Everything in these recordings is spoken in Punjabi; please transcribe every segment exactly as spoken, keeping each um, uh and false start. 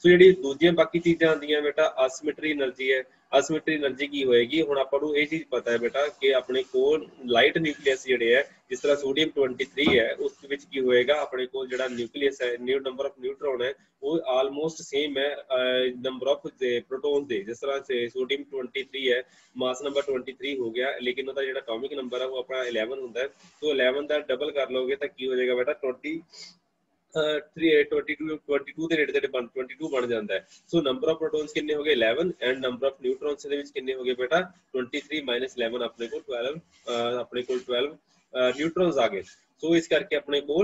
सो जी दूजियां बाकी चीज़ां आंदियां बेटा असिमेट्री एनर्जी है। असिमेट्री एनर्जी की होएगी हुण आपां नूं ये चीज़ पता है बेटा कि अपने कोल लाइट न्यूक्लियस जिहड़े है जिस तरह सोडियम ट्वेंटी थ्री है उस विच की होएगा अपने कोल जिहड़ा न्यूक्लियस है न्यू नंबर ऑफ न्यूट्रॉन है वो आलमोस्ट सेम है नंबर ऑफ प्रोटॉन दे। जिस तरह से सोडियम ट्वेंटी थ्री है मास नंबर ट्वेंटी थ्री हो गया लेकिन उसका जिहड़ा एटॉमिक नंबर है वो अपना इलेवन हुंदा है। तो इलेवन का डबल कर लोगे तो की हो जाएगा बेटा twenty twenty two twenty two के नेड़े तेड़े ट्वेंटी टू बन जाता है। सो नंबर ऑफ प्रोटॉन्स कितने हो गए eleven and number of neutrons दे विच कितने हो गए बेटा ट्वेंटी थ्री माइनस इलेवन अपने को ट्वेल्व अपने को ट्वेल्व न्यूट्रॉन्स आ गए। सो इस करके अपने को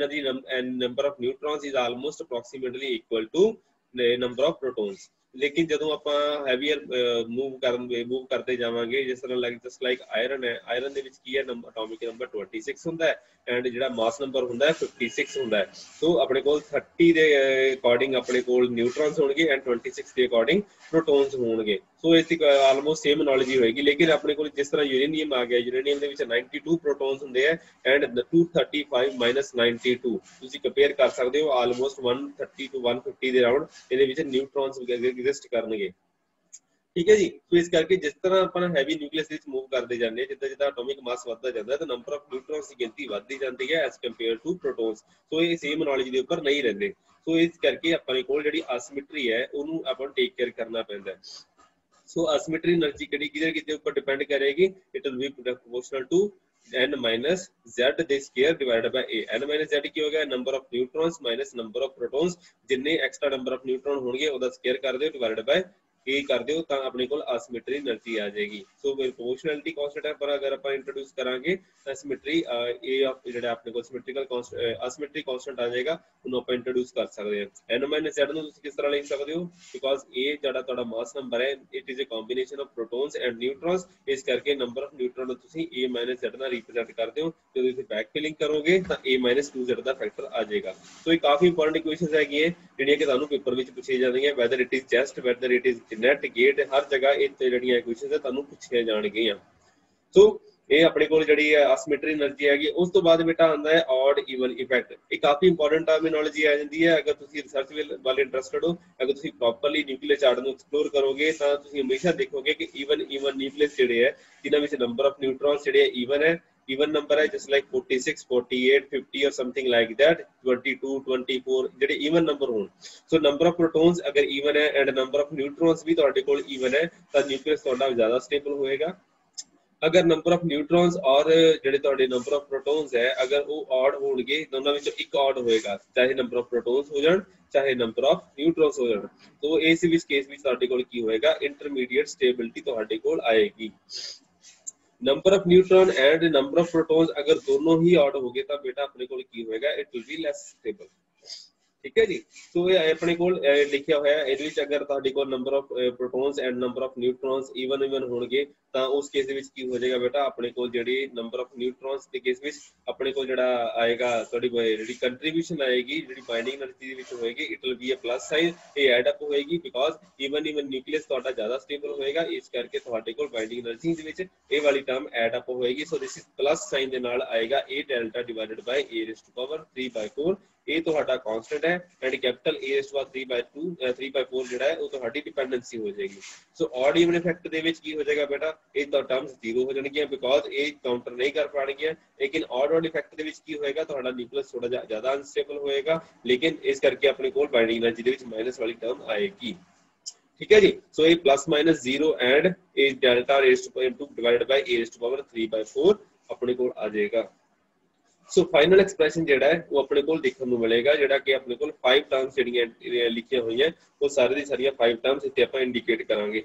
number of neutrons is almost approximately equal to number of protons. लेकिन जदों आपां हैवीयर मूव कर मूव करते जावांगे जिस तरह लाइक जस्ट लाइक आयरन है आयरन दे विच की है number atomic number twenty six हुंदा है एंड जिहड़ा मास नंबर हुंदा है फिफ्टी सिक्स हुंदा है। सो अपने कोल थर्टी दे अकॉर्डिंग अपने कोल न्यूट्रॉन्स होणगे एंड ट्वेंटी सिक्स दे अकॉर्डिंग प्रोटॉन्स होणगे। सो इस आलमोस्ट सेम नॉलेज ही होएगी। लेकिन अपने कोल जिस तरह यूरेनियम आ गया यूरेनियम दे विच नाइंटी टू प्रोटॉन्स हुंदे हैं and two thirty five minus ninety two तुसीं कंपेयर कर सकते हो almost one thirty two one fifty दे राउंड इहदे विच न्यूट्रॉन्स एग्जिस्ट करनगे। ठीक है जी। तो इस करके जिस तरह अपन हैवी न्यूक्लियस विच मूव करते जाते हैं जिद्दां जिद्दां एटॉमिक मास वधदा जाता है तो नंबर ऑफ न्यूट्रॉन्स की गिनती वधदी जाती है as compare to protons. So ये सेम नॉलेज के ऊपर नहीं रहते। सो इस करके अपने कोल जिहड़ी असिमेट्री है उन्होंने अपन टेक केयर करना पैंदा है। सो असिमेट्री एनर्जी किहड़ी किहदे किहदे ऊपर डिपेंड करेगी it will be proportional to n minus z the square divided by a। n minus z की हो गया number of neutrons minus number of protons जिन्ने एक्स्ट्रा नंबर ऑफ न्यूट्रॉन होंगे उसका स्क्वायर कर दियो डिवाइडेड बाय ए कर दियो तां अपने कोल असिमेट्री एनर्जी आ जाएगी। सो प्रोपोर्शनलिटी कांस्टेंट है पर अगर अपन इंट्रोड्यूस करांगे असिमेट्री ए ऑफ जेड़ा अपने को सिमेट्रिकल कांस्टेंट असिमेट्री कांस्टेंट आ जाएगा उन्होंने अपन इंट्रोड्यूस कर सकते हैं। n minus z ਨੂੰ ਤੁਸੀਂ ਕਿਸ ਤਰ੍ਹਾਂ ਲਿਖ ਸਕਦੇ ਹੋ बिकॉज a ਜਿਹੜਾ ਤੁਹਾਡਾ ਮਾਸ ਨੰਬਰ ਹੈ it is a combination of protons and neutrons ਇਸ ਕਰਕੇ ਨੰਬਰ ਆਫ ਨਿਊਟਰॉन ਨੂੰ ਤੁਸੀਂ a minus z ਨਾਲ ਰਿਪਰੈਜ਼ੈਂਟ ਕਰਦੇ ਹੋ। ਜਦੋਂ ਤੁਸੀਂ ਬੈਕ ਫਿਲਿੰਗ ਕਰੋਗੇ ਤਾਂ a minus टू z ਦਾ ਫੈਕਟਰ ਆ ਜਾਏਗਾ। ਸੋ ਇਹ ਕਾਫੀ ਇੰਪੋਰਟੈਂਟ ਇਕੁਏਸ਼ਨਸ ਹੈਗੀਆਂ ਜਿਹੜੀਆਂ ਕਿ ਤੁਹਾਨੂੰ ਪੇਪਰ ਵਿੱਚ ਪੁੱਛੀਆਂ ਜਾਂਦੀਆਂ whether it is JEST whether it is NET GATE हर जगह ਇਹ ਜਿਹੜੀਆਂ ਇਕੁਏਸ਼ਨਸ ਤੁਹਾਨੂੰ ਪੁੱਛੀਆਂ ਜਾਣਗੀਆਂ। ਸੋ ਇਹ ਆਪਣੇ ਕੋਲ ਜਿਹੜੀ ਹੈ ਅਸਿਮੈਟਰੀ એનર્ਜੀ ਹੈਗੀ। ਉਸ ਤੋਂ ਬਾਅਦ ਬੇਟਾ ਆਉਂਦਾ ਹੈ ਔਡ ਈਵਨ ਇਫੈਕਟ। ਇਹ ਕਾਫੀ ਇੰਪੋਰਟੈਂਟ ਟਰਮੀਨੋਲੋਜੀ ਆ ਜਾਂਦੀ ਹੈ ਅਗਰ ਤੁਸੀਂ ਰਿਸਰਚ ਵੱਲ ਇੰਟਰਸਟਡ ਹੋ। ਅਗਰ ਤੁਸੀਂ ਪ੍ਰੋਪਰਲੀ ਨਿਊਕਲੀਅਸ ਚਾਰਟ ਨੂੰ ਐਕਸਪਲੋਰ ਕਰੋਗੇ ਤਾਂ ਤੁਸੀਂ ਹਮੇਸ਼ਾ ਦੇਖੋਗੇ ਕਿ ਈਵਨ ਈਵਨ ਨਿਊਕਲੀਅਸ ਜਿਹੜੇ ਹੈ ਜਿਨ੍ਹਾਂ ਵਿੱਚ ਨੰਬਰ ਆਫ ਨਿਊਟਰॉन्स ਜਿਹੜੇ ਈਵਨ ਹੈ even number है just like forty-six, forty-eight, fifty or something like that twenty-two, twenty-four ਜਿਹੜੇ even number ਹੋਣ। so number of protons अगर even है and number of neutrons भी ਤੁਹਾਡੇ ਕੋਲ even है ਤਾਂ nucleus ਤੁਹਾਡਾ ਜ਼ਿਆਦਾ stable ਹੋਏਗਾ। अगर number of neutrons और ਜਿਹੜੇ ਤੁਹਾਡੇ number of protons है अगर ਉਹ odd ਹੋਣਗੇ ਦੋਨਾਂ ਵਿੱਚੋਂ ਇੱਕ odd ਹੋਏਗਾ ਚਾਹੇ number of protons ਹੋ ਜਾਣ ਚਾਹੇ number of neutrons ਹੋ ਜਾਣ। तो ਇਸ ਵਿੱਚ ਕੇਸ ਵਿੱਚ ਤੁਹਾਡੇ ਕੋਲ ਕੀ ਹੋਏਗਾ intermediate stability ਤੁਹਾਡੇ ਕੋਲ ਆਏਗੀ। Number of neutron and number of protons अगर दोनों ही ऑड हो गए तो बेटा अपने को की होएगा it will be less stable. ठीक है जी। तो ये अपने को लिखा हुआ है ਇਹਦੇ ਵਿੱਚ अगर ਤੁਹਾਡੇ ਕੋਲ number of protons and number of neutrons even even ਹੋਣਗੇ ਤਾਂ ਉਸ ਕੇਸ ਦੇ ਵਿੱਚ ਕੀ ਹੋ ਜਾਏਗਾ ਬੇਟਾ ਆਪਣੇ ਕੋਲ ਜਿਹੜੀ ਨੰਬਰ ਆਫ ਨਿਊਟਰॉन्स ਦੇ ਕੇਸ ਵਿੱਚ ਆਪਣੇ ਕੋਲ ਜਿਹੜਾ ਆਏਗਾ ਤੁਹਾਡੀ ਜਿਹੜੀ ਕੰਟਰੀਬਿਊਸ਼ਨ ਆਏਗੀ ਜਿਹੜੀ ਬਾਈਂਡਿੰਗ એનર્ਜੀ ਦੇ ਵਿੱਚ ਹੋਏਗੀ it will be a plus sign. ਇਹ ਐਡ ਅਪ ਹੋਏਗੀ ਬਿਕੋਜ਼ ਇਵਨ ਇਵਨ ਨਿਊਕਲੀਅਸ ਤੁਹਾਡਾ ਜ਼ਿਆਦਾ ਸਟੇਬਲ ਹੋਏਗਾ ਇਸ ਕਰਕੇ ਤੁਹਾਡੇ ਕੋਲ ਬਾਈਂਡਿੰਗ એનર્ਜੀ ਦੇ ਵਿੱਚ ਇਹ ਵਾਲੀ ਟਰਮ ਐਡ ਅਪ ਹੋਏਗੀ। So this is plus sign ਦੇ ਨਾਲ ਆਏਗਾ a delta divided by a raise to power three by four. ਇਹ ਤੁਹਾਡਾ ਕਾਂਸਟੈਂਟ ਹੈ and capital a raise to three by two three by four ਜਿਹੜਾ ਹੈ ਉਹ ਤੁਹਾਡੀ ਡਿਪੈਂਡੈਂਸੀ ਹੋ ਜਾਏਗੀ। ਸੋ ਆਡ ਇਵਨ ਇਫੈਕਟ ਦੇ ਵਿੱਚ ਕੀ ਹੋ ਜਾਏਗਾ ਬੇਟਾ ਇਹ ਤਾਂ ਟਰਮਸ ਜ਼ੀਰੋ ਹੋ ਜਾਣਗੀਆਂ ਬਿਕੋਜ਼ ਇਹ ਕਾਊਂਟਰ ਨਹੀਂ ਕਰ ਪਾਣਗੀਆਂ। ਲੇਕਿਨ ਆਡ ਆਡ ਇਫੈਕਟ ਦੇ ਵਿੱਚ ਕੀ ਹੋਏਗਾ ਤੁਹਾਡਾ ਨਿਊਕਲੀਅਸ ਥੋੜਾ ਜਿਹਾ ਜ਼ਿਆਦਾ ਅਨਸਟੇਬਲ ਹੋਏਗਾ ਲੇਕਿਨ ਇਸ ਕਰਕੇ ਆਪਣੇ ਕੋਲ ਬਾਈਂਡਿੰਗ એનર્ਜੀ ਦੇ ਵਿੱਚ ਮਾਈਨਸ ਵਾਲੀ ਟਰਮ ਆਏਗੀ। ठीक है जी। सो ये plus minus zero and a delta raise to divided by a raise to power three by four अपने को आ जाएगा। सो फाइनल एक्सप्रेशन जेड़ा है वो अपने को देखने को मिलेगा जेड़ा कि अपने को फाइव टर्म्स जेड़ियां लिखियां हुई हैं वो सारी दी सारी फाइव टर्म्स इत्थे आपां इंडिकेट करांगे।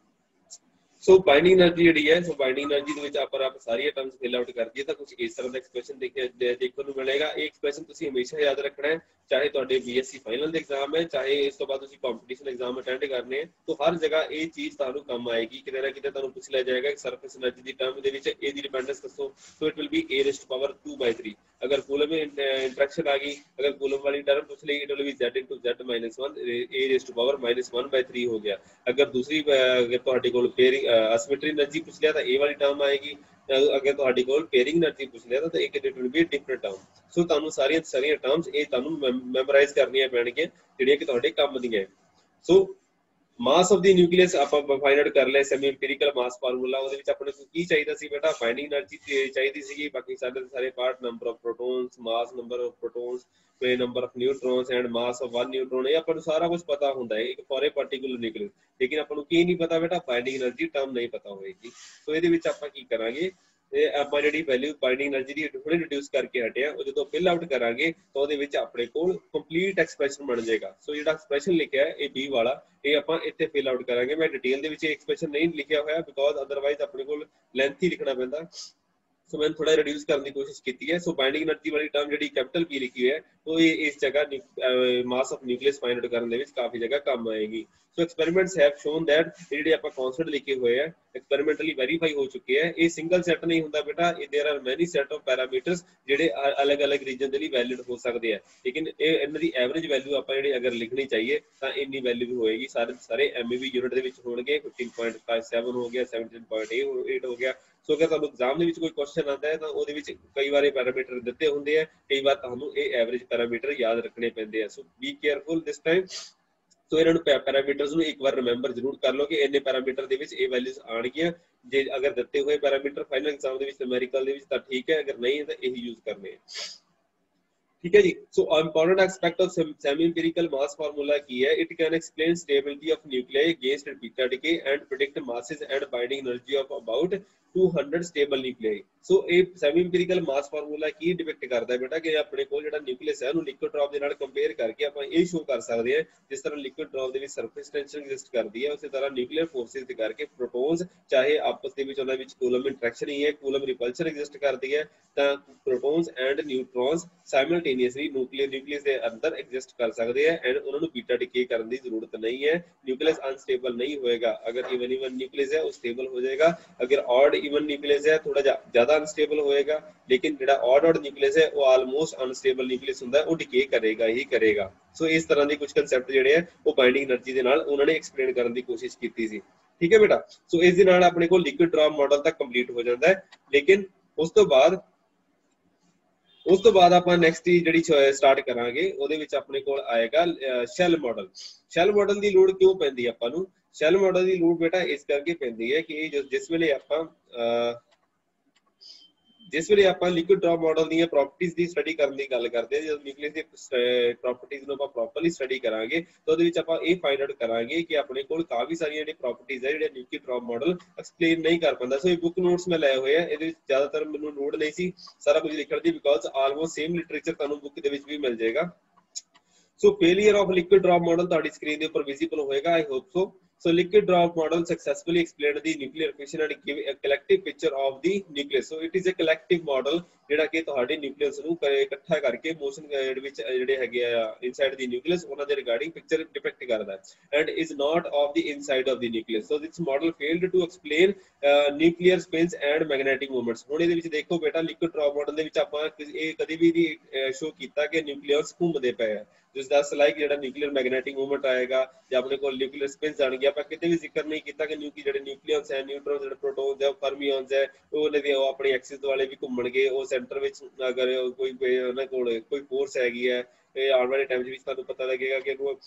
सो बाइंडिंग एनर्जी जी है सो बाइंडिंग एनर्जी अगर आप सारी टर्म्स फिल आउट कर दिए तो कुछ इस तरह का एक्सप्रेशन देखने को मिलेगा। ये एक्सप्रेशन तुसीं हमेशा याद रखना है चाहे तुहाडे बीएससी फाइनल दे एग्जाम है चाहे इस तो बाद तुसीं कंपटीशन एग्जाम अटेंड करने हैं तो हर जगह ये चीज़ तुहानूं काम आएगी किते ना किते तुहानूं पूछ लिया जाएगा कि सरफेस एनर्जी की टर्म दे विच ए दी डिपेंडेंस दसो। So it will be a raise to power two by three. अगर कूलम इंटरेक्शन आ गई अगर कूलम वाली टर्म पूछ ली it will be z into z minus one a raise to power minus one by three हो गया। अगर दूसरी अगर तुहाडे कोल पेयरिंग asymmetry एनर्जी पूछ लिया तो ये वाली टर्म आएगी, अगर तुहाडे कोल पेयरिंग एनर्जी पूछ लिया तो एक it will be different term. So तुहानू सारियां सारियां टर्म्स ये तुहानू मैमोराइज करनियां पैणगीਆਂ ਜਿਹੜੀਆਂ कि तुहाडे काम ਦੀਆਂ है। So mass of the nucleus ਆਪਾਂ ਫਾਈਂਡ ਆਊਟ ਕਰ ਲਿਆ, ਸੈਮੀ ਇੰਪੀਰੀਕਲ ਮਾਸ ਫਾਰਮੂਲਾ, ਉਹਦੇ ਵਿੱਚ ਆਪਣੇ ਨੂੰ ਕੀ ਚਾਹੀਦਾ ਸੀ ਬੇਟਾ, ਬਾਈਂਡਿੰਗ એનર્ਜੀ ਚਾਹੀਦੀ ਸੀਗੀ, ਬਾਕੀ ਸਾਰੇ ਸਾਰੇ part number of protons, mass number of protons, ਤੇ number of neutrons and mass of one neutron, ਇਹ ਆਪਾਂ ਨੂੰ ਸਾਰਾ ਕੁਝ ਪਤਾ ਹੁੰਦਾ ਹੈ ਇੱਕ ਫॉर ए ਪਾਰਟਿਕੂਲਰ ਨਿਊਕਲੀਅਸ। ਲੇਕਿਨ ਆਪਾਂ ਨੂੰ ਕੀ ਨਹੀਂ ਪਤਾ ਬੇਟਾ, ਬਾਈਂਡਿੰਗ એનર્ਜੀ ਟਰਮ ਨਹੀਂ ਪਤਾ ਹੋਏਗੀ। ਸੋ ਇਹਦੇ ਵਿੱਚ ਆਪਾਂ ਕੀ ਕਰਾਂਗੇ, ਇਹ ਆਪਾਂ ਜਿਹੜੀ ਵੈਲਿਊ ਬਾਈਂਡਿੰਗ એનર્ਜੀ ਦੀ ਹੁਣੇ ਰਿਡਿਊਸ ਕਰਕੇ ਹਟੇ ਆ, ਉਹ ਜਦੋਂ ਫਿਲ ਆਊਟ ਕਰਾਂਗੇ ਤਾਂ ਉਹਦੇ ਵਿੱਚ ਆਪਣੇ ਕੋਲ ਕੰਪਲੀਟ ਐਕਸਪ੍ਰੈਸ਼ਨ ਬਣ ਜਾਏਗਾ। ਸੋ ਜਿਹੜਾ ਐਕਸਪ੍ਰੈਸ਼ਨ ਲਿਖਿਆ ਹੈ ਇਹ ਬੀ ਵਾਲਾ, ਇਹ ਆਪਾਂ ਇੱਥੇ ਫਿਲ ਆਊਟ ਕਰਾਂਗੇ। ਮੈਂ ਡਿਟੇਲ ਦੇ ਵਿੱਚ ਇਹ ਐਕਸਪ੍ਰੈਸ਼ਨ ਨਹੀਂ ਲਿਖਿਆ ਹੋਇਆ ਬਿਕੋਜ਼ ਅਦਰਵਾਈਜ਼ ਆਪਣੇ ਕੋਲ ਲੈਂਥੀ ਲਿਖਣਾ ਪੈਂਦਾ। ਸੋ ਮੈਂ ਥੋੜਾ ਰਿਡਿਊਸ ਕਰਨ ਦੀ ਕੋਸ਼ਿਸ਼ ਕੀਤੀ ਹੈ। ਸੋ ਬਾਈਂਡਿੰਗ એનર્ਜੀ ਵਾਲੀ ਟਰਮ ਜਿਹੜੀ ਕੈਪੀਟਲ ਪੀ ਲਿਖੀ ਹੋਈ ਹੈ ਉਹ ਇਹ ਇਸ ਜਗ੍ਹਾ mass of nucleus find out ਕਰਨ ਦੇ ਵਿੱਚ ਕਾਫੀ ਜਗ੍ਹਾ ਕੰਮ ਆਏਗੀ। So experiments have shown that ਜਿਹੜੇ ਆਪਾਂ ਕਨਸਟੈਂਟ ਲਿਖੇ ਹੋਏ ਆ ਐਕਸਪੈਰੀਮੈਂਟਲੀ ਵੈਰੀਫਾਈ ਹੋ ਚੁੱਕੇ ਆ। ਇਹ ਸਿੰਗਲ ਸੈੱਟ ਨਹੀਂ ਹੁੰਦਾ ਬੇਟਾ, there are many set of parameters ਜਿਹੜੇ ਅਲੱਗ-ਅਲੱਗ ਰੀਜਨ ਦੇ ਲਈ ਵੈਲਿਡ ਹੋ ਸਕਦੇ ਆ। ਲੇਕਿਨ ਇਹ ਇਹਨਾਂ ਦੀ ਐਵਰੇਜ ਵੈਲਿਊ ਆਪਾਂ ਜਿਹੜੀ ਅਗਰ ਲਿਖਣੀ ਚਾਹੀਏ ਤਾਂ ਇੰਨੀ ਵੈਲਿਊ ਹੋਏਗੀ। ਸਾਰੇ ਸਾਰੇ ਐਮਈਵੀ ਯੂਨਿਟ ਦੇ ਵਿੱਚ ਹੋਣਗੇ। ਫਿਫਟੀਨ ਪੁਆਇੰਟ ਫਾਈਵ ਸੈਵਨ ਹੋ ਗਿਆ, ਸੈਵਨਟੀਨ ਪੁਆਇੰਟ ਏਟ ਹੋ ਗਿਆ। ਸੋ ਅਗਰ ਤੁਹਾਨੂੰ ਐਗਜ਼ਾਮ ਦੇ ਵਿੱਚ ਕੋਈ ਕੁਐਸਚਨ ਆਉਂਦਾ ਹੈ ਤਾਂ ਉਹਦੇ ਵਿੱਚ ਕਈ ਵਾਰ ਇਹ ਪੈਰਾਮੀਟਰ ਦਿੱਤੇ ਹੁੰਦੇ ਆ, ਕਈ ਵਾਰ ਤੁਹਾਨੂੰ ਇਹ ਐਵਰੇਜ ਪੈਰਾਮੀਟਰ ਯਾਦ ਰੱਖਣੇ ਪੈਂਦੇ ਆ। So be careful this time. So ਇਹਨਾਂ ਨੂੰ ਪੈਰਾਮੀਟਰਸ ਨੂੰ ਇੱਕ ਵਾਰ ਰਿਮੈਂਬਰ ਜ਼ਰੂਰ ਕਰ ਲਓ ਕਿ ਇੰਨੇ ਪੈਰਾਮੀਟਰ ਦੇ ਵਿੱਚ ਇਹ ਵੈਲਿਊਜ਼ ਆਣਗੀਆਂ। ਜੇ ਅਗਰ ਦਿੱਤੇ ਹੋਏ ਪੈਰਾਮੀਟਰ ਫਾਈਨਲ ਐਗਜ਼ਾਮ ਦੇ ਵਿੱਚ ਨਿਊਮੈਰੀਕਲ ਦੇ ਵਿੱਚ ਤਾਂ ਠੀਕ ਹੈ, ਅਗਰ ਨਹੀਂ ਹੈ ਤਾਂ ਇਹੀ ਯੂਜ਼ ਕਰਨੇ ਹੈ। ठीक है जी। So important aspect of semi empirical mass formula की है, it can explain stability of nuclei against beta decay and predict masses and binding energy of about two hundred stable nuclei. So ये सेमी इंपिरिकल मास फार्मूला की डिपिक्ट करता है बेटा कि अपने को ਜਿਹੜਾ ਨਿਊਕਲੀਅਸ ਹੈ ਉਹਨੂੰ ਲਿਕੁਇਡ ਡ੍ਰੌਪ ਦੇ ਨਾਲ ਕੰਪੇਅਰ ਕਰਕੇ ਆਪਾਂ ਇਹ ਸ਼ੋ ਕਰ ਸਕਦੇ ਹਾਂ ਜਿਸ ਤਰ੍ਹਾਂ ਲਿਕੁਇਡ ਡ੍ਰੌਪ ਦੇ ਵਿੱਚ ਸਰਫੇਸ ਟੈਂਸ਼ਨ ਐਗਜ਼ਿਸਟ ਕਰਦੀ ਹੈ, ਉਸੇ ਤਰ੍ਹਾਂ ਨਿਊਕਲੀਅਰ ਫੋਰਸਿਸ ਦੇ ਕਰਕੇ ਪ੍ਰੋਟੋਨਸ ਚਾਹੇ ਆਪਸ ਦੇ ਵਿੱਚ ਉਹਨਾਂ ਵਿੱਚ ਕੂਲਮ ਇੰਟਰੈਕਸ਼ਨ ਹੀ ਹੈ, ਕੂਲਮ ਰਿਪਲਸ਼ਨ ਐਗਜ਼ਿਸਟ ਕਰਦੀ ਹੈ, ਤਾਂ protons and neutrons simultaneously nuclear nucleus ਦੇ ਅੰਦਰ ਐਗਜ਼ਿਸਟ ਕਰ ਸਕਦੇ ਆ ਐਂਡ ਉਹਨਾਂ ਨੂੰ ਬੀਟਾ ਡਿਕੇ ਕਰਨ ਦੀ ਜ਼ਰੂਰਤ ਨਹੀਂ ਹੈ। ਨਿਊਕਲੀਅਸ ਅਨਸਟੇਬਲ ਨਹੀਂ ਹੋਏਗਾ। ਅਗਰ ਇਵਨ ਇਵਨ ਨਿਊਕਲੀਅਸ ਹੈ ਉਹ ਸਟੇਬਲ ਹੋ ਜਾਏਗਾ, ਅਗਰ ऑड इवन न्यूक्लियस है थोड़ा ज्यादा अनस्टेबल होएगा, लेकिन ਜਿਹੜਾ ऑड ऑड न्यूक्लियस है वो ऑलमोस्ट अनस्टेबल न्यूक्लियस ਹੁੰਦਾ ਹੈ, ਉਹ ਡਿਕੇ ਕਰੇਗਾ ਹੀ ਕਰੇਗਾ। ਸੋ ਇਸ ਤਰ੍ਹਾਂ ਦੇ ਕੁਝ ਕਨਸੈਪਟ ਜਿਹੜੇ ਆ ਉਹ ਬਾਈਂਡਿੰਗ એનર્ਜੀ ਦੇ ਨਾਲ ਉਹਨਾਂ ਨੇ ਐਕਸਪਲੇਨ ਕਰਨ ਦੀ ਕੋਸ਼ਿਸ਼ ਕੀਤੀ ਸੀ। ਠੀਕ ਹੈ ਬੇਟਾ। ਸੋ ਇਸ ਦੇ ਨਾਲ ਆਪਣੇ ਕੋਲ ਲਿਕੁਇਡ ਡ੍ਰੌਪ ਮਾਡਲ ਤੱਕ ਕੰਪਲੀਟ ਹੋ ਜਾਂਦਾ ਹੈ। ਲੇਕਿਨ ਉਸ ਤੋਂ ਬਾਅਦ ਉਸ ਤੋਂ ਬਾਅਦ ਆਪਾਂ ਨੈਕਸਟ ਜਿਹੜੀ ਸਟਾਰਟ ਕਰਾਂਗੇ ਉਹਦੇ ਵਿੱਚ ਆਪਣੇ ਕੋਲ ਆਏਗਾ ਸ਼ੈਲ ਮਾਡਲ। ਸ਼ੈਲ ਮਾਡਲ ਦੀ ਲੋੜ ਕਿਉਂ ਪੈਂਦੀ ਆਪਾਂ ਨੂੰ? ਸ਼ੈਲ ਮਾਡਲ ਦੀ ਲੋੜ ਬੇਟਾ ਇਸ ਕਰਕੇ ਪੈਂਦੀ ਹੈ ਕਿ ਜਿਸ ਵੇਲੇ ਆਪਾਂ ਜਿਸ ਵੇਲੇ ਆਪਾਂ ਲਿਕੁਇਡ ਡ੍ਰੌਪ ਮਾਡਲ ਦੀਆਂ ਪ੍ਰੋਪਰਟੀਜ਼ ਦੀ ਸਟੱਡੀ ਕਰਨ ਦੀ ਗੱਲ ਕਰਦੇ ਹਾਂ, ਜਦੋਂ ਨਿਊਕਲੀਅਸ ਦੀ ਪ੍ਰੋਪਰਟੀਜ਼ ਨੂੰ ਆਪਾਂ ਪ੍ਰੋਪਰਲੀ ਸਟੱਡੀ ਕਰਾਂਗੇ ਤਾਂ ਉਹਦੇ ਵਿੱਚ ਆਪਾਂ ਇਹ ਫਾਈਂਡ ਆਊਟ ਕਰਾਂਗੇ ਕਿ ਆਪਣੇ ਕੋਲ ਕਾਫੀ ਸਾਰੀਆਂ ਜਿਹੜੀਆਂ ਪ੍ਰੋਪਰਟੀਜ਼ ਹੈ ਜਿਹੜੇ ਲਿਕੁਇਡ ਡ੍ਰੌਪ ਮਾਡਲ ਐਕਸਪਲੇਨ ਨਹੀਂ ਕਰ ਪਾਉਂਦਾ। ਸੋ ਇਹ ਬੁੱਕ ਨੋਟਸ ਮੈਂ ਲਏ ਹੋਏ ਆ, ਇਹਦੇ ਵਿੱਚ ਜ਼ਿਆਦਾਤਰ ਮੈਨੂੰ ਲੋੜ ਨਹੀਂ ਸੀ ਸਾਰਾ ਕੁਝ ਲਿਖਣ ਦੀ ਬਿਕੋਜ਼ ਆਲਮੋਸਟ ਸੇਮ ਲਿਟਰੇਚਰ ਤੁਹਾਨੂੰ ਬੁੱਕ ਦੇ ਵਿੱਚ ਵੀ ਮਿਲ ਜਾਏਗਾ। So failure of liquid drop model ਤੁਹਾਡੀ ਸਕਰੀਨ ਦੇ ਉੱਪਰ ਵਿਜ਼ੀਬਲ ਹੋਏਗਾ, I hope so. So liquid drop model successfully explained the nuclear fission and give a collective picture of the nucleus. So it is a collective model ਜਿਹੜਾ ਕਿ ਤੁਹਾਡੇ ਨਿਊਕਲੀਅਸ ਨੂੰ ਇਕੱਠਾ ਕਰਕੇ ਮੋਸ਼ਨ ਦੇ ਵਿੱਚ ਜਿਹੜੇ ਹੈਗੇ ਆ ਇਨਸਾਈਡ ਦੀ ਨਿਊਕਲੀਅਸ ਉਹਨਾਂ ਦੇ ਰਿਗਾਰਡਿੰਗ ਪਿਕਚਰ ਡਿਪਿਕਟ ਕਰਦਾ ਹੈ and is not of the inside of the nucleus. So this model failed to explain uh, nuclear spins and magnetic moments. ਹੁਣ ਇਹਦੇ ਵਿੱਚ ਦੇਖੋ ਬੇਟਾ ਲਿਕੁਇਡ ਡ੍ਰੌਪ ਮਾਡਲ ਦੇ ਵਿੱਚ ਆਪਾਂ ਇਹ ਕਦੇ ਵੀ ਨਹੀਂ ਸ਼ੋ ਕੀਤਾ ਕਿ ਨਿਊਕਲੀਅਸ ਘੁੰਮਦੇ ਪਏ ਆ। ਜਿਸ ਦਾ ਲਾਈਕ ਜਿਹੜਾ ਨਿਊਕਲੀਅਰ ਮੈਗਨੈਟਿਕ ਮੂਵਮੈਂਟ ਆਏਗਾ ਜਾਂ ਆਪਣੇ ਕੋਲ ਨਿਊਕਲੀਅਰ ਸਪਿਨਸ ਆਣਗੇ, ਆਪਾਂ ਕਿਤੇ ਵੀ ਜ਼ਿਕਰ ਨਹੀਂ ਕੀਤਾ ਕਿ ਨਿਊਕਲੀ ਜਿਹੜੇ ਨਿਊਕਲੀਅਨਸ ਹੈ, ਨਿਊਟਰੋਨਸ ਜਿਹੜੇ ਪ੍ਰੋਟੋਨਸ ਹੈ, ਫਰਮੀਓਨਸ ਹੈ, ਉਹਨਾਂ ਦੇ ਉਹ ਆਪਣੀ ਐਕਸਿਸ ਵਾਲੇ ਵੀ ਘੁੰਮਣਗੇ। ਉਹ ਸੈਂਟਰ ਵਿੱਚ ਅਗਰ ਕੋਈ ਉਹਨਾਂ ਕੋਲ ਕੋਈ ਫੋਰਸ ਹੈਗੀ ਹੈ, ਇਹ ਆਉਣ ਵਾਲੇ ਟਾਈਮ ਵਿੱਚ ਤੁਹਾਨੂੰ ਪਤਾ ਲੱਗੇਗਾ ਕਿ ਉਹ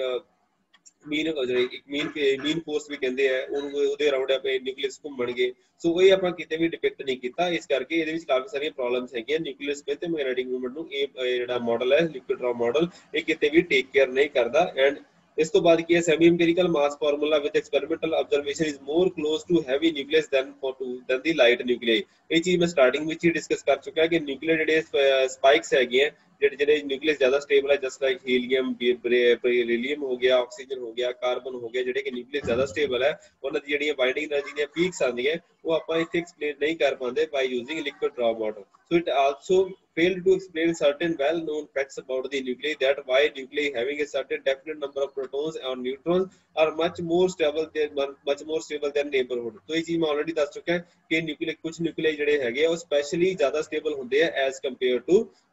ਮੀਨ ਇੱਕ ਮੀਨ ਮੀਨ ਫੋਰਸ ਵੀ ਕਹਿੰਦੇ ਆ ਉਹਨੂੰ, ਉਹਦੇ ਅਰਾਊਂਡ ਆਪਣੇ ਨਿਊਕਲੀਅਸ ਘੁੰਮਣਗੇ। ਸੋ ਇਹ ਆਪਾਂ ਕਿਤੇ ਵੀ ਡਿਪਿਕਟ ਨਹੀਂ ਕੀਤਾ, ਇਸ ਕਰਕੇ ਇਹਦੇ ਵਿੱਚ ਕਾਫੀ ਸਾਰੀਆਂ ਪ੍ਰੋਬਲਮਸ ਹੈਗੀਆਂ। ਨਿਊਕਲੀਅਰ ਸਪਿਨ ਤੇ ਮੈਗਨੈਟਿਕ ਮੂਵਮੈਂਟ ਨੂੰ ਇਹ ਜਿਹੜਾ ਮਾਡਲ ਹੈ ਲਿਕੁਇਡ ਡ੍ਰੌਪ ਮਾਡਲ ਇਹ ਕਿਤੇ ਵੀ ਟੇਕ ਕੇਅਰ ਨਹੀਂ ਕਰਦਾ। ਐਂਡ ਇਸ ਤੋਂ ਬਾਅਦ ਕੀ ਹੈ, semi empirical mass formula with experimental observation is more close to heavy nucleus than for to than the light nuclei. ਇਹ ਚੀਜ਼ ਮੈਂ ਸਟਾਰਟਿੰਗ ਵਿੱਚ ਹੀ ਡਿਸਕਸ ਕਰ ਚੁੱਕਿਆ ਕਿ ਨਿਊਕਲੀਅਰ ਜਿਹੜੇ ਸਪਾਈਕਸ ਹੈਗੇ ਜਿਹੜੇ ਜਿਹੜੇ ਨਿਊਕਲੀਅਸ ਜ਼ਿਆਦਾ ਸਟੇਬਲ ਹੈ, ਜਸਟ ਲਾਈਕ ਹੀਲੀਅਮ, ਬਰੀਲੀਅਮ ਹੋ ਗਿਆ, ਆਕਸੀਜਨ ਹੋ ਗਿਆ, ਕਾਰਬਨ ਹੋ ਗਿਆ, ਜਿਹੜੇ ਕਿ ਨਿਊਕਲੀਅਸ ਜ਼ਿਆਦਾ ਸਟੇਬਲ ਹੈ ਉਹਨਾਂ ਦੀ ਜਿਹੜੀਆਂ ਬਾਈਂਡਿੰਗ એનર્ਜੀ ਦੀਆਂ ਪੀਕਸ ਆਉਂਦੀਆਂ ਉਹ ਆਪਾਂ ਇੱਥੇ ਐਕਸਪਲੇਨ ਨਹੀਂ ਕਰ ਪਾਉਂਦੇ by using liquid drop model. So it also failed to explain certain well-known facts about the nuclei, that why nuclei having a certain definite number of protons or neutrons are much more stable than much more stable than neighborhood. तो ये चीज मैं ऑलरेडी दस चुका है कि न्यूक्लियर कुछ न्यूक्लियाई ਜਿਹੜੇ ਹੈਗੇ ਆ ਉਹ ਸਪੈਸ਼ਲੀ ਜ਼ਿਆਦਾ ਸਟੇਬਲ ਹੁੰਦੇ ਆ as compare to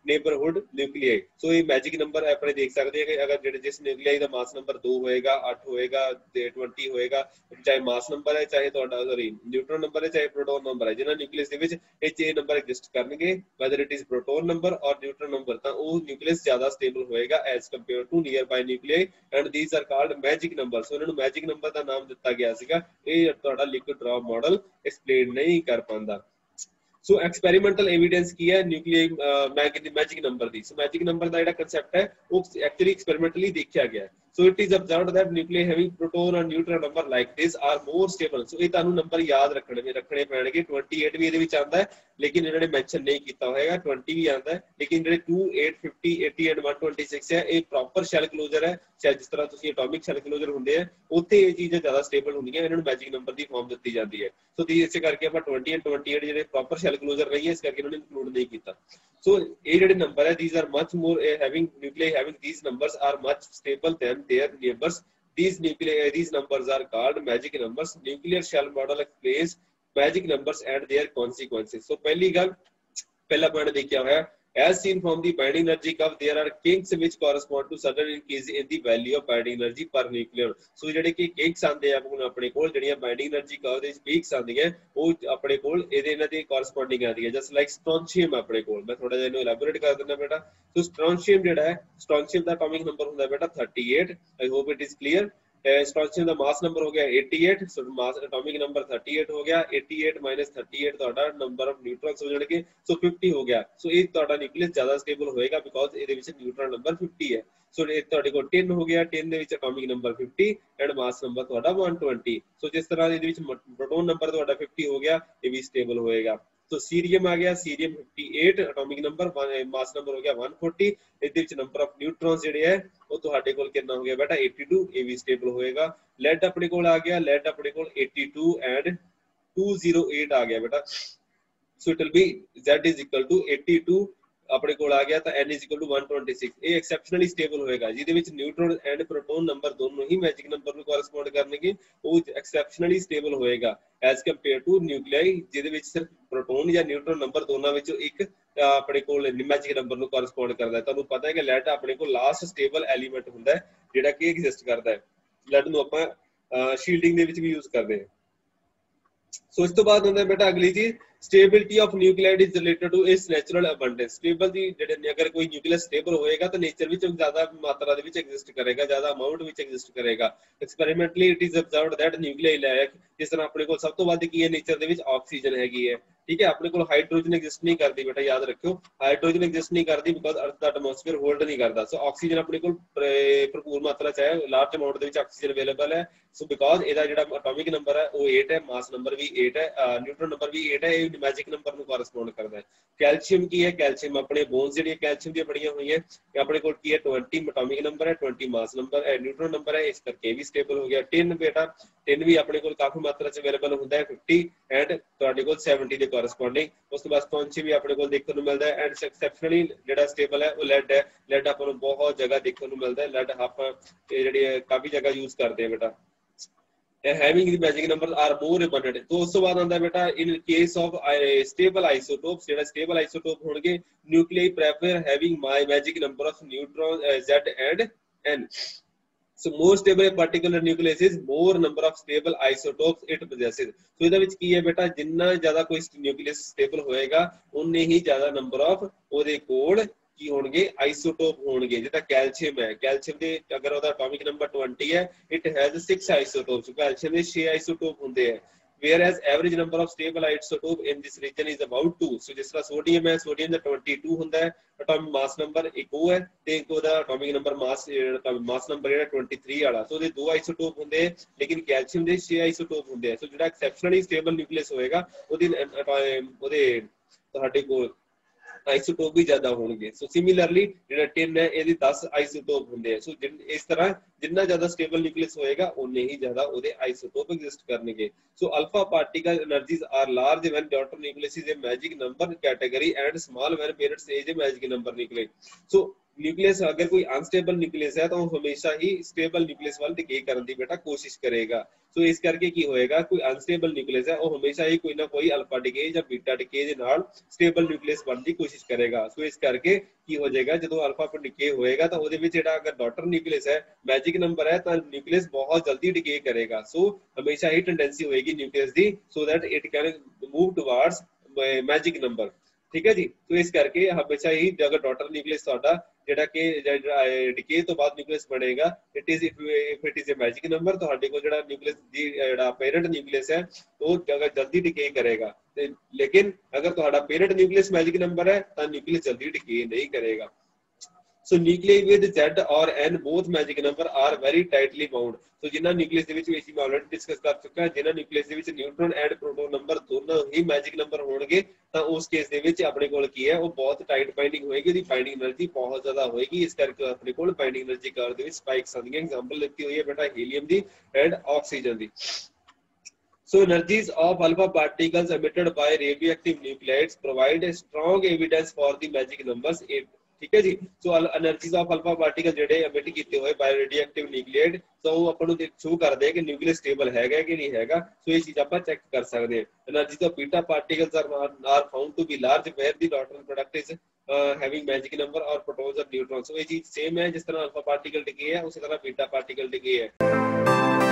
neighbourhood nuclei. So ਇਹ ਮੈਜਿਕ ਨੰਬਰ ਆਪਣੇ ਦੇਖ ਸਕਦੇ ਹਾਂ ਕਿ ਅਗਰ ਜਿਹੜੇ ਜਿਸ ਨਿਊਕਲੀਆਈ ਦਾ ਮਾਸ ਨੰਬਰ ਦੋ ਹੋਏਗਾ, ਅੱਠ ਹੋਏਗਾ ਤੇ ਵੀਹ ਹੋਏਗਾ, ਚਾਹੇ ਮਾਸ ਨੰਬਰ ਹੈ, ਚਾਹੇ ਤੁਹਾਡਾ ਸੌਰੀ ਨਿਊਟਰੋਨ ਨੰਬਰ ਹੈ, ਚਾਹੇ ਪ੍ਰੋਟੋਨ ਨੰਬਰ ਹੈ, ਜਿਹਨਾਂ ਨਿਊਕਲੀਅਸ ਦੇ ਵਿੱਚ ਇਹ ਛੇ ਨੰਬਰ ਐਗਜ਼ਿਸਟ ਕਰਨਗੇ, whether it is proton number or neutron number, ਤਾਂ ਉਹ ਨਿਊਕਲੀਅਸ ਜ਼ਿਆਦਾ ਸਟੇਬਲ ਹੋਏਗਾ as compare to nearby nuclei and these are called magic number. So ਇਹਨਾਂ ਨੂੰ ਮੈਜਿਕ ਨੰਬਰ ਦਾ ਨਾਮ ਦਿੱਤਾ ਗਿਆ ਸੀਗਾ। ਇਹ ਤੁਹਾਡਾ ਲਿਕੁਇਡ ਡ੍ਰੌਪ ਮਾਡਲ ਐਕਸਪਲੇਨ ਨਹੀਂ ਕਰ ਪਾਉਂਦਾ। ਸੋ ਐਕਸਪੈਰੀਮੈਂਟਲ ਐਵੀਡੈਂਸ ਕੀ ਹੈ ਨਿਊਕਲੀਆਈ ਮੈਜਿਕ ਨੰਬਰ ਦੀ? ਸੋ ਮੈਜਿਕ ਨੰਬਰ ਦਾ ਜਿਹੜਾ ਕਨਸੈਪਟ ਹੈ ਉਹ ਐਕਚੁਅਲੀ ਐਕਸਪੈਰੀਮੈਂਟਲੀ ਦੇਖਿਆ ਗਿਆ। So it is observed that nuclei having proton and neutron number like this are more stable. So ਇਹ ਤੁਹਾਨੂੰ ਨੰਬਰ ਯਾਦ ਰੱਖਣੇ ਰੱਖਣੇ ਪੈਣਗੇ। अट्ठाईस ਵੀ ਇਹਦੇ ਵਿੱਚ ਆਉਂਦਾ ਹੈ, ਲੇਕਿਨ ਇਹਨਾਂ ਨੇ ਮੈਂਸ਼ਨ ਨਹੀਂ ਕੀਤਾ ਹੋਏਗਾ। बीस ਵੀ ਆਉਂਦਾ ਹੈ, ਲੇਕਿਨ ਜਿਹੜੇ two, eight, fifty, eighty and one twenty-six ਹੈ ਇਹ ਪ੍ਰੋਪਰ ਸ਼ੈਲ ਕਲੋਜ਼ਰ ਹੈ। ਚਾਹੇ ਜਿਸ ਤਰ੍ਹਾਂ ਤੁਸੀਂ ਐਟੋਮਿਕ ਸ਼ੈਲ ਕਲੋਜ਼ਰ ਹੁੰਦੇ ਆ ਉੱਥੇ ਇਹ ਚੀਜ਼ਾਂ ਜ਼ਿਆਦਾ ਸਟੇਬਲ ਹੁੰਦੀਆਂ, ਇਹਨਾਂ ਨੂੰ ਮੈਜਿਕ ਨੰਬਰ ਦੀ ਫਾਰਮ ਦਿੱਤੀ ਜਾਂਦੀ ਹੈ। ਸੋ ਦੀ ਇਸੇ ਕਰਕੇ ਆਪਾਂ twenty and twenty-eight ਜਿਹੜੇ ਪ੍ਰੋਪਰ ਸ਼ੈਲ ਕਲੋਜ਼ਰ ਨਹੀਂ ਹੈ, ਇਸ ਕਰਕੇ ਇਹਨਾਂ ਨੇ ਇਨਕਲੂਡ ਨਹੀਂ ਕੀਤਾ। ਸੋ ਇਹ ਜਿਹੜੇ ਨੰਬਰ ਹੈ these are much more uh, having nuclei having these numbers are much stable than their neighbors. These nuclei these numbers are called magic numbers. Nuclear shell model explains magic numbers and their consequences. So ਪਹਿਲੀ ਗੱਲ ਪਹਿਲਾ ਪੁਆਇੰਟ ਦੇਖਿਆ ਹੋਇਆ as seen from the binding energy curve there are kinks which correspond to sudden increase in the value of binding energy per nucleon. So ਜਿਹੜੇ ਕਿ kinks ਆਉਂਦੇ ਆ ਹੁਣ ਆਪਣੇ ਕੋਲ ਜਿਹੜੀਆਂ binding energy curve ਦੇ ਵਿੱਚ peaks ਆਉਂਦੀਆਂ ਉਹ ਆਪਣੇ ਕੋਲ ਇਹਦੇ ਇਹਨਾਂ ਦੇ corresponding ਆਉਂਦੀ ਹੈ just like strontium ਆਪਣੇ ਕੋਲ। ਮੈਂ ਥੋੜਾ ਜਿਹਾ ਇਹਨੂੰ elaborate ਕਰ ਦਿੰਦਾ ਬੇਟਾ। so strontium ਜਿਹੜਾ ਹੈ strontium ਦਾ atomic number ਹੁੰਦਾ ਬੇਟਾ thirty-eight. I hope it is clear. Strontium का मास नंबर हो गया अठासी, सो मास एटॉमिक नंबर अड़तीस हो गया। अठासी माइनस अड़तीस ਤੁਹਾਡਾ नंबर ऑफ न्यूट्रॉन्स हो जाएंगे, सो पचास हो गया। सो ਇਹ ਤੁਹਾਡਾ ਨਿਊਕਲੀਅਸ ਜ਼ਿਆਦਾ ਸਟੇਬਲ ਹੋਏਗਾ ਬਿਕੋਜ਼ ਇਹਦੇ ਵਿੱਚ ਨਿਊਟਰੋਨ ਨੰਬਰ पचास ਹੈ। ਸੋ ਇਹ ਤੁਹਾਡੇ ਕੋਲ दस ਹੋ ਗਿਆ, दस ਦੇ ਵਿੱਚ ਐਟੋਮਿਕ ਨੰਬਰ पचास ਐਂਡ ਮਾਸ ਨੰਬਰ ਤੁਹਾਡਾ एक सौ बीस। ਸੋ ਜਿਸ ਤਰ੍ਹਾਂ ਇਹਦੇ ਵਿੱਚ ਪ੍ਰੋਟੋਨ ਨੰਬਰ ਤੁਹਾਡਾ पचास ਹੋ ਗਿਆ, ਇਹ ਵੀ ਸਟੇਬਲ ਹੋਏਗਾ। तो सीरियम आ गया, सीरियम अट्ठावन एटॉमिक नंबर, मास नंबर हो गया एक सौ चालीस। ਇਹਦੇ ਵਿੱਚ ਨੰਬਰ ਆਫ ਨਿਊਟਰੋਨਸ ਜਿਹੜੇ ਹੈ ਉਹ ਤੁਹਾਡੇ ਕੋਲ ਕਿੰਨਾ ਹੋ ਗਿਆ ਬੇਟਾ बयासी। ਇਹ ਵੀ ਸਟੇਬਲ ਹੋਏਗਾ। ਲੈਡ ਆਪਣੇ ਕੋਲ ਆ ਗਿਆ, ਲੈਡ ਆਪਣੇ ਕੋਲ बयासी ਐਂਡ two oh eight ਆ ਗਿਆ ਬੇਟਾ। So it will be Z is equal to eighty-two ਆਪਣੇ ਕੋਲ ਆ ਗਿਆ ਤਾਂ n is equal to one twenty-six। ਇਹ ਐਕਸੈਪਸ਼ਨਲੀ ਸਟੇਬਲ ਹੋਏਗਾ ਜਿਹਦੇ ਵਿੱਚ ਨਿਊਟਰੋਨ ਐਂਡ ਪ੍ਰੋਟੋਨ ਨੰਬਰ ਦੋਨੋਂ ਹੀ ਮੈਜਿਕ ਨੰਬਰ ਨੂੰ ਕੋਰਸਪੋਂਡ ਕਰਨਗੇ। ਉਹ ਐਕਸੈਪਸ਼ਨਲੀ ਸਟੇਬਲ ਹੋਏਗਾ ਐਜ਼ ਕੰਪੇਅਰ ਟੂ ਨਿਊਕਲੀਆਈ ਜਿਹਦੇ ਵਿੱਚ ਸਿਰਫ ਪ੍ਰੋਟੋਨ ਜਾਂ ਨਿਊਟਰੋਨ ਨੰਬਰ ਦੋਨਾਂ ਵਿੱਚੋਂ ਇੱਕ ਆਪਣੇ ਕੋਲ ਮੈਜਿਕ ਨੰਬਰ ਨੂੰ ਕੋਰਸਪੋਂਡ ਕਰਦਾ ਹੈ। ਤੁਹਾਨੂੰ ਪਤਾ ਹੈ ਕਿ ਲੈਡ ਆਪਣੇ ਕੋਲ ਲਾਸਟ ਸਟੇਬਲ ਐਲੀਮੈਂਟ ਹੁੰਦਾ ਹੈ ਜਿਹੜਾ ਕਿ ਐਗਜ਼ਿਸਟ ਕਰਦਾ ਹੈ। ਲੈਡ ਨੂੰ ਆਪਾਂ ਸ਼ੀਲਡਿੰਗ ਦੇ ਵਿੱਚ ਵੀ ਯੂਜ਼ ਕਰਦੇ ਹਾਂ। ਸੋ ਇਸ ਤੋਂ ਬਾਅਦ ਹੁੰਦਾ ਬੇਟਾ ਅਗਲੀ ਚੀਜ਼ stability of nuclide is related to its natural abundance. stable ਦੀ ਜਿਹੜੇ ਅਗਰ ਕੋਈ ਨਿਊਕਲੀਅਸ ਸਟੇਬਲ ਹੋਏਗਾ ਤਾਂ ਨੇਚਰ ਵਿੱਚ ਜ਼ਿਆਦਾ ਮਾਤਰਾ ਦੇ ਵਿੱਚ ਐਗਜ਼ਿਸਟ ਕਰੇਗਾ, ਜ਼ਿਆਦਾ ਅਮਾਉਂਟ ਵਿੱਚ ਐਗਜ਼ਿਸਟ ਕਰੇਗਾ। Experimentally it is observed that nuclei like ਜਿਸ ਤਰ੍ਹਾਂ ਆਪਣੇ ਕੋਲ ਸਭ ਤੋਂ ਵੱਧ ਕੀ ਹੈ ਨੇਚਰ ਦੇ ਵਿੱਚ ਆਕਸੀਜਨ ਹੈਗੀ ਹੈ, ਠੀਕ ਹੈ। ਆਪਣੇ ਕੋਲ ਹਾਈਡਰੋਜਨ ਐਗਜ਼ਿਸਟ ਨਹੀਂ ਕਰਦੀ ਬੇਟਾ, ਯਾਦ ਰੱਖਿਓ ਹਾਈਡਰੋਜਨ ਐਗਜ਼ਿਸਟ ਨਹੀਂ ਕਰਦੀ ਬਿਕੋਜ਼ ਅਰਥ ਦਾ ਐਟਮੋਸਫੇਅਰ ਹੋਲਡ ਨਹੀਂ ਕਰਦਾ। ਸੋ ਆਕਸੀਜਨ ਆਪਣੇ ਕੋਲ ਭਰਪੂਰ ਮਾਤਰਾ ਚ ਹੈ, ਲਾਰਜ ਅਮਾਉਂਟ ਦੇ ਵਿੱਚ ਆਕਸੀਜਨ ਅਵੇਲੇਬਲ ਹੈ। ਸੋ ਬਿਕੋਜ਼ ਇਹਦਾ ਜਿਹੜਾ ਐਟੋਮਿਕ ਨੰਬਰ ਹੈ ਉਹ eight ਹੈ, ਮਾਸ ਨੰਬਰ ਵੀ eight ਹੈ, ਨਿਊਟਰੋਨ ਨੰਬਰ ਵੀ eight ਹੈ। ਇਹ ਮੈਜਿਕ ਨੰਬਰ ਨੂੰ ਕੋਰਸਪੋਂਡ ਕਰਦਾ ਹੈ। ਕੈਲਸ਼ੀਅਮ ਕੀ ਹੈ? ਕੈਲਸ਼ੀਅਮ ਆਪਣੇ ਬੋਨਸ ਜਿਹੜੀਆਂ ਕੈਲਸ਼ੀਅਮ ਦੀਆਂ ਬਣੀਆਂ ਹੋਈਆਂ ਆਪਣੇ ਕੋਲ ਕੀ ਹੈ twenty ਐਟੋਮਿਕ ਨੰਬਰ ਹੈ, twenty ਮਾਸ ਨੰਬਰ ਹੈ, ਨਿਊਟਰੋਨ ਨੰਬਰ ਹੈ, ਇਸ ਕਰਕੇ ਵੀ ਸਟੇਬਲ ਹੋ ਗਿਆ। tin ਬੇਟਾ tin ਵੀ ਆਪਣੇ ਕੋਲ ਕਾਫੀ ਮਾਤਰਾ ਚ ਅਵੇਲੇਬਲ ਹੁੰਦਾ ਹੈ fifty ਐਂਡ ਤੁਹਾਡੇ ਕੋਲ seventy ਦੇ ਕੋਰਸਪੋਂਡਿੰਗ। ਉਸ ਤੋਂ ਬਾਅਦ strontium ਵੀ ਆਪਣੇ ਕੋਲ ਦੇਖਣ ਨੂੰ ਮਿਲਦਾ ਹੈ ਐਂਡ ਐਕਸੈਪਸ਼ਨਲੀ ਜਿਹੜਾ ਸਟੇਬਲ ਹੈ ਉਹ ਲੈਡ ਹੈ। ਲੈਡ ਆਪਾਂ ਨੂੰ ਬਹੁਤ ਜਗ੍ਹਾ ਦੇਖਣ ਨੂੰ ਮਿਲਦਾ ਹੈ। ਲੈਡ ਆਪਾਂ ਜਿਹੜੀ ਕਾਫੀ ਜਗ੍ਹਾ ਯੂਜ਼ ਕਰਦੇ ਆ ਬੇਟਾ। having the magic numbers are more abundant। तो ਉਸ ਤੋਂ ਬਾਅਦ ਆਉਂਦਾ ਬੇਟਾ in case of stable isotopes ਜਿਹੜਾ stable isotope ਹੋਣਗੇ nuclei prefer having my magic number of neutron uh, Z and N। so more stable a particular nucleus is more number of stable isotopes it possesses। so ਇਹਦੇ ਵਿੱਚ ਕੀ ਹੈ ਬੇਟਾ ਜਿੰਨਾ ਜ਼ਿਆਦਾ ਕੋਈ ਨਿਊਕਲੀਅਸ ਸਟੇਬਲ ਹੋਏਗਾ ਉਨੇ ਹੀ ਜ਼ਿਆਦਾ ਨੰਬਰ ਆਫ ਉਹਦੇ ਕੋਲ ਕੀ ਹੋਣਗੇ ਆਈਸੋਟੋਪ ਹੋਣਗੇ। ਜਿੱਦਾਂ ਕੈਲਸ਼ੀਅਮ ਹੈ, ਕੈਲਸ਼ੀਅਮ ਦੇ ਅਗਰ ਉਹਦਾ ਐਟੋਮਿਕ ਨੰਬਰ twenty ਹੈ it has six isotopes. Calcium ਦੇ six ਆਈਸੋਟੋਪ ਹੁੰਦੇ ਹੈ whereas average number of stable isotope in this region is about two। so ਜਿਸ ਤਰ੍ਹਾਂ ਸੋਡੀਅਮ ਹੈ, ਸੋਡੀਅਮ ਦਾ twenty-two ਹੁੰਦਾ ਹੈ ਐਟੋਮਿਕ ਮਾਸ ਨੰਬਰ, ਇੱਕ ਉਹ ਹੈ ਤੇ ਇੱਕ ਉਹਦਾ atomic number mass mass number ਜਿਹੜਾ twenty-three ਵਾਲਾ। ਸੋ ਉਹਦੇ ਦੋ ਆਈਸੋਟੋਪ ਹੁੰਦੇ ਹੈ ਲੇਕਿਨ ਕੈਲਸ਼ੀਅਮ ਦੇ six ਆਈਸੋਟੋਪ ਹੁੰਦੇ ਹੈ। ਸੋ ਜਿਹੜਾ ਐਕਸੈਪਸ਼ਨਲੀ ਸਟੇਬਲ ਨਿਊਕਲੀਅਸ ਹੋਏਗਾ ਉਹਦੀ ਉਹਦੇ ਤੁਹਾਡੇ ਕੋਲ ਆਈਸੋਟੋਪ ਵੀ ਜ਼ਿਆਦਾ ਹੋਣਗੇ। ਸੋ ਸਿਮਿਲਰਲੀ ਜਿਹੜਾ tin ਹੈ ਇਹਦੀ ten ਆਈਸੋਟੋਪ ਹੁੰਦੇ ਆ। ਸੋ ਇਸ ਤਰ੍ਹਾਂ जिन्ना ज्यादा स्टेबल न्यूक्लियस होएगा उन्ने ही ज्यादा ਉਹਦੇ आइसोटोप एग्जिस्ट करनगे। So alpha particle energies are large when daughter nucleus is a magic number category and small when parents as a magic number निकले। सो न्यूक्लियस अगर कोई अनस्टेबल न्यूक्लियस है तो वो हमेशा ही स्टेबल न्यूक्लियस वाल डिके करने की बेटा कोशिश करेगा। सो इस करके की होएगा कोई अनस्टेबल न्यूक्लियस है वो हमेशा ही कोई ना कोई अल्फा डिके या बीटा डिके दे नाल स्टेबल न्यूक्लियस बनने की कोशिश करेगा। सो इस करके की हो जाएगा जो अल्फा पर डिके होएगा तो ਉਹਦੇ ਵਿੱਚ ਜਿਹੜਾ अगर डॉटर न्यूक्लियस है मैजिक नंबर है तो न्यूक्लियस बहुत जल्दी डिके करेगा। सो हमेशा ही टेंडेंसी होएगी न्यूक्लियस दी so that it can move towards magic number. ठीक है जी। तो इस करके हमेशा ही अगर डॉटर न्यूक्लियस ਤੁਹਾਡਾ ਜਿਹੜਾ ਕਿ ਡਿਕੇ ਤੋਂ ਬਾਅਦ ਨਿਊਕਲੀਅਸ ਬਣੇਗਾ it is if it is a magic number ਤੁਹਾਡੇ ਕੋਲ ਜਿਹੜਾ ਨਿਊਕਲੀਅਸ ਦੀ ਜਿਹੜਾ ਪੇਰੈਂਟ ਨਿਊਕਲੀਅਸ ਹੈ ਉਹ ਅਗਰ ਜਲਦੀ ਡਿਕੇ ਕਰੇਗਾ ਤੇ ਲੇਕਿਨ ਅਗਰ ਤੁਹਾਡਾ ਪੇਰੈਂਟ ਨਿਊਕਲੀਅਸ ਮੈਜਿਕ ਨੰबर है ਤਾਂ ਨਿਊਕਲੀਅਸ ਜਲਦੀ ਡਿਕੇ ਨਹੀਂ ਕਰੇਗਾ। So nuclei with Z or N both magic number are very tightly bound। तो जिन्ना न्यूक्लियस ਦੇ ਵਿੱਚ ਵੀ ਅਸੀਂ ਆਲਰੇਡੀ ਡਿਸਕਸ ਕਰ ਚੁੱਕਾ ਜਿੰਨਾ न्यूक्लियस ਦੇ ਵਿੱਚ ਨਿਊਟ੍ਰੋਨ ਐਂਡ ਪ੍ਰੋਟੋਨ ਨੰਬਰ ਦੋਨੋਂ ਹੀ ਮੈਜਿਕ ਨੰਬਰ ਹੋਣਗੇ ਤਾਂ ਉਸ ਕੇਸ ਦੇ ਵਿੱਚ ਆਪਣੇ ਕੋਲ ਕੀ ਹੈ ਉਹ ਬਹੁਤ ਟਾਈਟ ਬਾਈਂਡਿੰਗ ਹੋਏਗੀ ਉਹਦੀ ਬਾਈਂਡਿੰਗ એનર્ਜੀ ਬਹੁਤ ਜ਼ਿਆਦਾ ਹੋਏਗੀ। ਇਸ ਕਰਕੇ ਆਪਣੇ ਕੋਲ ਬਾਈਂਡਿੰਗ એનર્ਜੀ ਕਰਵ ਦੇ ਵਿੱਚ ਸਪਾਈਕਸ ਆਉਂਦੀਆਂ। ਐਗਜ਼ਾਮਪਲ ਦਿੱਤੀ ਹੋਈ ਹੈ ਬੇਟਾ ਹੀਲੀਅਮ ਦੀ ਐਂਡ ਆਕਸੀਜਨ ਦੀ। So energies of alpha particles emitted by radioactive nuclides provide a strong evidence for the magic numbers eight। ठीक है जी। So energies of alpha particle ਜਿਹੜੇ ਐਮਿਟ ਕੀਤੇ ਹੋਏ ਬਾਈ ਰੇਡੀਓਐਕਟਿਵ ਨਿਊਕਲੀਏਟ ਸੋ ਉਹ ਆਪਾਂ ਨੂੰ ਸ਼ੋ ਕਰਦੇ ਆ ਕਿ ਨਿਊਕਲੀਅਸ ਸਟੇਬਲ ਹੈਗਾ ਕਿ ਨਹੀਂ ਹੈਗਾ। ਸੋ ਇਹ ਚੀਜ਼ ਆਪਾਂ ਚੈੱਕ ਕਰ ਸਕਦੇ ਹਾਂ। Energies of beta particles are are found to be large where the daughter product is uh, having magic number or protons or neutrons। So ये चीज सेम है जिस तरह अल्फा पार्टिकल डिके है उसी तरह बीटा पार्टिकल डिके है।